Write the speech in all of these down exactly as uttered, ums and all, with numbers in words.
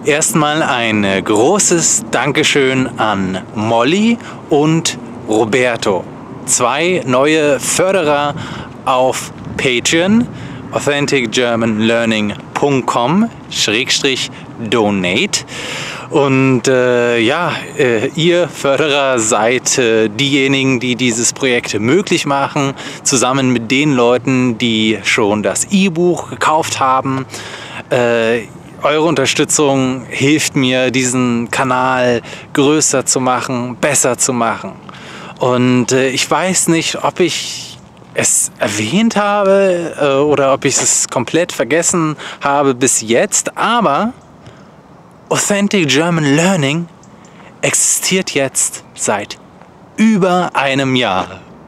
Erstmal ein großes Dankeschön an Molly und Roberto, zwei neue Förderer auf Patreon, authentic german learning punkt com Schrägstrich donate. Und äh, ja, äh, ihr Förderer seid äh, diejenigen, die dieses Projekt möglich machen, zusammen mit den Leuten, die schon das E-Buch gekauft haben. Äh, eure Unterstützung hilft mir, diesen Kanal größer zu machen, besser zu machen. Und äh, ich weiß nicht, ob ich es erwähnt habe äh, oder ob ich es komplett vergessen habe bis jetzt, aber Authentic German Learning existiert jetzt seit über einem Jahr.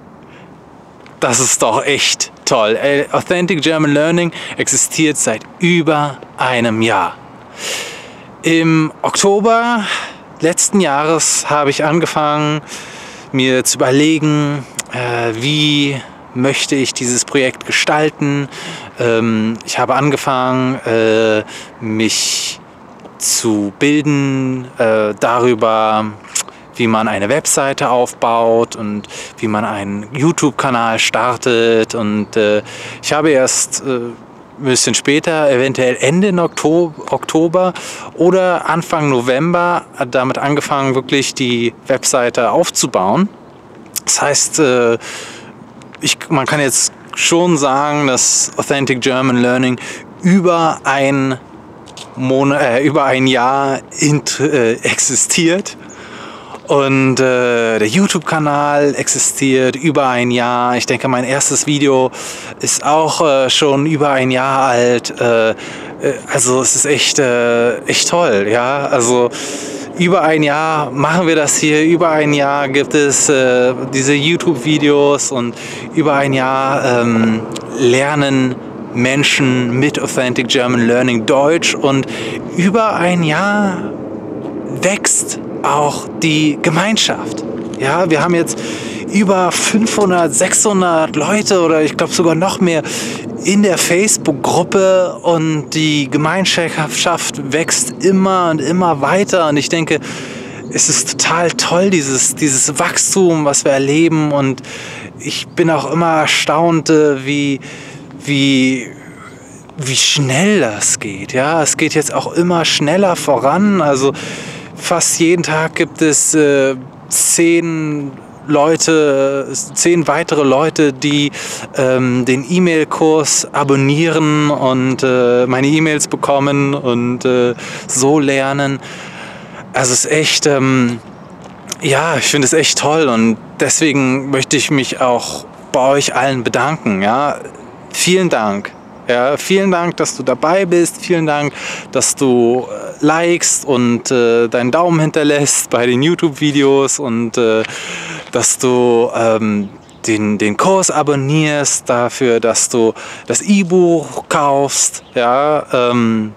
Das ist doch echt toll. Authentic German Learning existiert seit über einem Jahr. Im Oktober letzten Jahres habe ich angefangen, mir zu überlegen, äh, wie möchte ich dieses Projekt gestalten. Ähm, ich habe angefangen, äh, mich zu bilden äh, darüber, wie man eine Webseite aufbaut und wie man einen YouTube-Kanal startet. Und äh, ich habe erst äh, ein bisschen später, eventuell Ende Oktober oder Anfang November, damit angefangen, wirklich die Webseite aufzubauen. Das heißt, äh, ich, man kann jetzt schon sagen, dass Authentic German Learning über ein Monat, äh, über ein Jahr int, äh, existiert. Und äh, der YouTube-Kanal existiert über ein Jahr. Ich denke, mein erstes Video ist auch äh, schon über ein Jahr alt. Äh, äh, also es ist echt, äh, echt toll. Ja? Also über ein Jahr machen wir das hier. Über ein Jahr gibt es äh, diese YouTube-Videos und über ein Jahr ähm, lernen Menschen mit Authentic German Learning Deutsch. Und über ein Jahr wächst auch die Gemeinschaft. Ja, wir haben jetzt über fünfhundert, sechshundert Leute oder ich glaube sogar noch mehr in der Facebook-Gruppe und die Gemeinschaft wächst immer und immer weiter und ich denke, es ist total toll, dieses, dieses Wachstum, was wir erleben und ich bin auch immer erstaunt, wie, wie, wie schnell das geht. Ja, es geht jetzt auch immer schneller voran, also fast jeden Tag gibt es äh, zehn Leute, zehn weitere Leute, die ähm, den E-Mail-Kurs abonnieren und äh, meine E-Mails bekommen und äh, so lernen. Also es ist echt, ähm, ja, ich finde es echt toll und deswegen möchte ich mich auch bei euch allen bedanken. Ja, vielen Dank. Ja, vielen Dank, dass du dabei bist. Vielen Dank, dass du äh, likest und äh, deinen Daumen hinterlässt bei den YouTube-Videos und äh, dass du ähm, den, den Kurs abonnierst, dafür, dass du das E-Buch kaufst. Ja, ähm,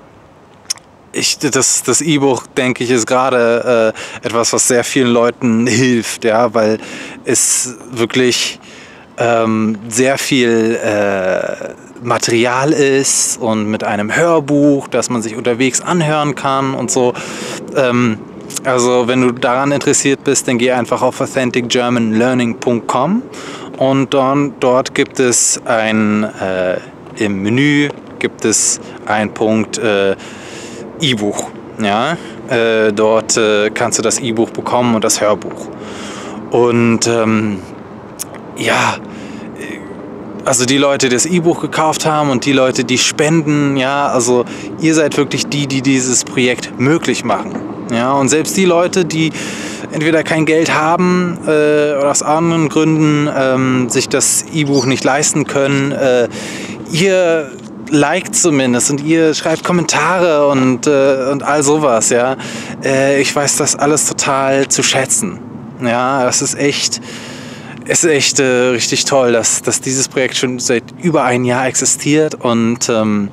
ich, das, das E-Buch, denke ich, ist gerade äh, etwas, was sehr vielen Leuten hilft, ja, weil es wirklich ähm, sehr viel äh, Material ist und mit einem Hörbuch, das man sich unterwegs anhören kann und so. Ähm, also wenn du daran interessiert bist, dann geh einfach auf authentic german learning punkt com und dann, dort gibt es ein, äh, im Menü gibt es einen Punkt äh, E-Buch. Ja? Äh, dort äh, kannst du das E-Buch bekommen und das Hörbuch. Und ähm, ja, also die Leute, die das E-Buch gekauft haben und die Leute, die spenden, ja, also ihr seid wirklich die, die dieses Projekt möglich machen. Ja, und selbst die Leute, die entweder kein Geld haben äh, oder aus anderen Gründen ähm, sich das E-Buch nicht leisten können, äh, ihr liked zumindest und ihr schreibt Kommentare und, äh, und all sowas, ja. Äh, ich weiß das alles total zu schätzen. Ja, das ist echt... Es ist echt äh, richtig toll, dass, dass dieses Projekt schon seit über ein Jahr existiert und ähm,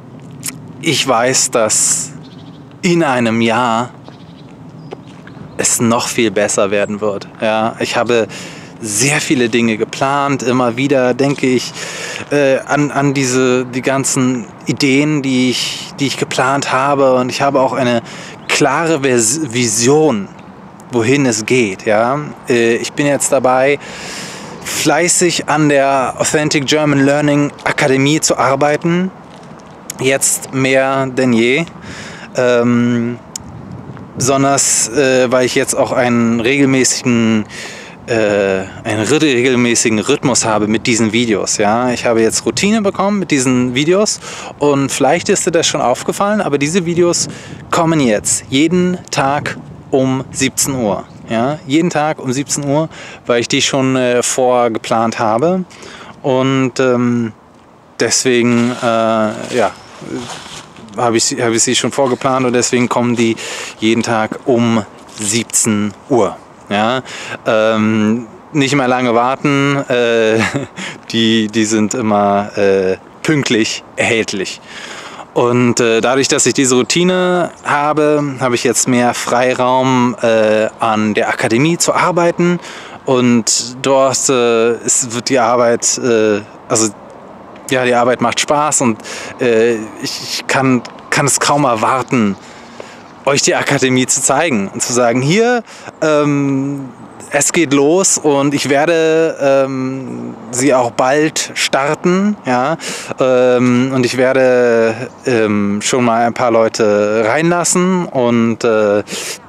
ich weiß, dass in einem Jahr es noch viel besser werden wird. Ja, ich habe sehr viele Dinge geplant. Immer wieder denke ich äh, an, an diese, die ganzen Ideen, die ich, die ich geplant habe. Und ich habe auch eine klare Vis- Vision, wohin es geht. Ja? Äh, ich bin jetzt dabei, fleißig an der Authentic German Learning Akademie zu arbeiten. Jetzt mehr denn je. Ähm, besonders, äh, weil ich jetzt auch einen regelmäßigen, äh, einen regelmäßigen Rhythmus habe mit diesen Videos. Ja? Ich habe jetzt Routine bekommen mit diesen Videos und vielleicht ist dir das schon aufgefallen, aber diese Videos kommen jetzt jeden Tag um siebzehn Uhr. Ja? Jeden Tag um siebzehn Uhr, weil ich die schon äh, vorgeplant habe und ähm, deswegen, äh, ja, habe ich, hab ich sie schon vorgeplant und deswegen kommen die jeden Tag um siebzehn Uhr. Ja? Ähm, nicht mehr lange warten, äh, die, die sind immer äh, pünktlich erhältlich. Und äh, dadurch, dass ich diese Routine habe, habe ich jetzt mehr Freiraum äh, an der Akademie zu arbeiten und dort äh, ist, wird die Arbeit, äh, also ja, die Arbeit macht Spaß und äh, ich, ich kann, kann es kaum erwarten, euch die Akademie zu zeigen und zu sagen, hier, ähm, es geht los und ich werde ähm, sie auch bald starten. Ja? Ähm, und ich werde ähm, schon mal ein paar Leute reinlassen und äh,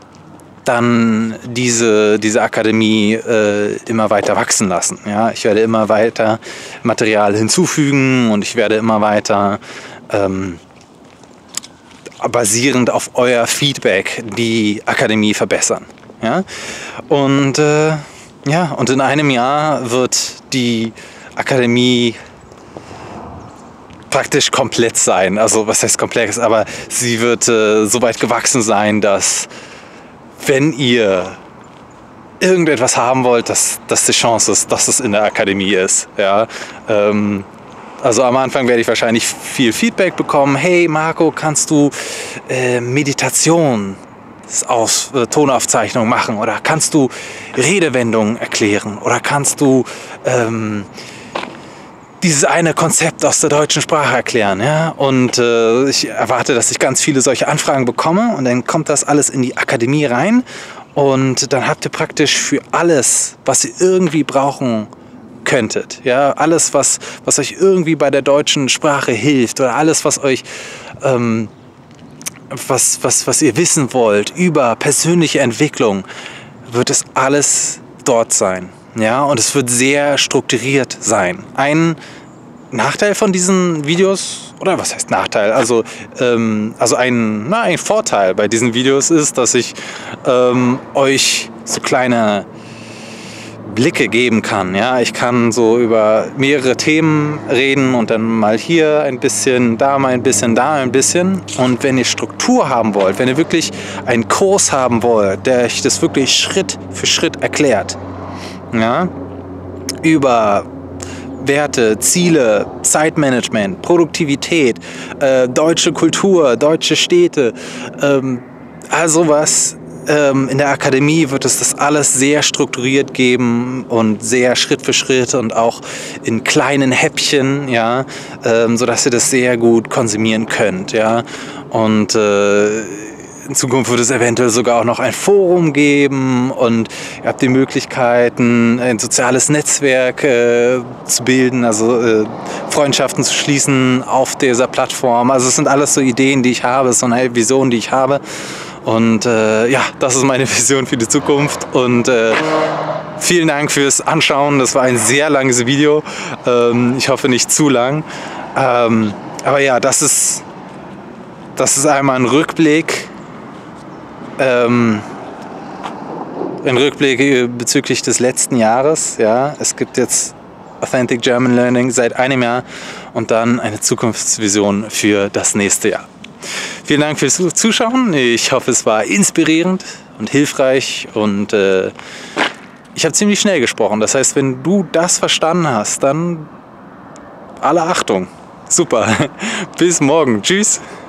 dann diese, diese Akademie äh, immer weiter wachsen lassen. Ja? Ich werde immer weiter Material hinzufügen und ich werde immer weiter ähm, basierend auf euer Feedback die Akademie verbessern. Ja? Und, äh, ja, und in einem Jahr wird die Akademie praktisch komplett sein. Also was heißt komplex, aber sie wird äh, so weit gewachsen sein, dass wenn ihr irgendetwas haben wollt, dass, dass die Chance ist, dass es in der Akademie ist. Ja? Ähm, also am Anfang werde ich wahrscheinlich viel Feedback bekommen. Hey Marco, kannst du äh, Meditation aus äh, Tonaufzeichnung machen? Oder kannst du Redewendungen erklären? Oder kannst du ähm, dieses eine Konzept aus der deutschen Sprache erklären? Ja? Und äh, ich erwarte, dass ich ganz viele solche Anfragen bekomme und dann kommt das alles in die Akademie rein und dann habt ihr praktisch für alles, was ihr irgendwie brauchen könntet, ja, alles, was, was euch irgendwie bei der deutschen Sprache hilft oder alles, was euch ähm, was, was, was ihr wissen wollt über persönliche Entwicklung, wird es alles dort sein. Ja, und es wird sehr strukturiert sein. Ein Nachteil von diesen Videos, oder was heißt Nachteil? Also, ähm, also ein, na, ein Vorteil bei diesen Videos ist, dass ich ähm, euch so kleine Blicke geben kann. Ja, ich kann so über mehrere Themen reden und dann mal hier ein bisschen, da mal ein bisschen, da ein bisschen. Und wenn ihr Struktur haben wollt, wenn ihr wirklich einen Kurs haben wollt, der euch das wirklich Schritt für Schritt erklärt, ja, über Werte, Ziele, Zeitmanagement, Produktivität, äh, deutsche Kultur, deutsche Städte, ähm, all sowas. Ähm, in der Akademie wird es das alles sehr strukturiert geben und sehr Schritt für Schritt und auch in kleinen Häppchen, ja, ähm, sodass ihr das sehr gut konsumieren könnt. Ja. Und äh, in Zukunft wird es eventuell sogar auch noch ein Forum geben und ihr habt die Möglichkeiten, ein soziales Netzwerk äh, zu bilden, also äh, Freundschaften zu schließen auf dieser Plattform. Also es sind alles so Ideen, die ich habe, es ist so eine Vision, die ich habe. Und äh, ja, das ist meine Vision für die Zukunft. Und äh, vielen Dank fürs Anschauen. Das war ein sehr langes Video. Ähm, ich hoffe nicht zu lang. Ähm, aber ja, das ist, das ist einmal ein Rückblick. Ähm, ein Rückblick bezüglich des letzten Jahres. Ja, es gibt jetzt Authentic German Learning seit einem Jahr und dann eine Zukunftsvision für das nächste Jahr. Vielen Dank fürs Zuschauen. Ich hoffe, es war inspirierend und hilfreich und äh, ich habe ziemlich schnell gesprochen. Das heißt, wenn du das verstanden hast, dann alle Achtung. Super. Bis morgen. Tschüss.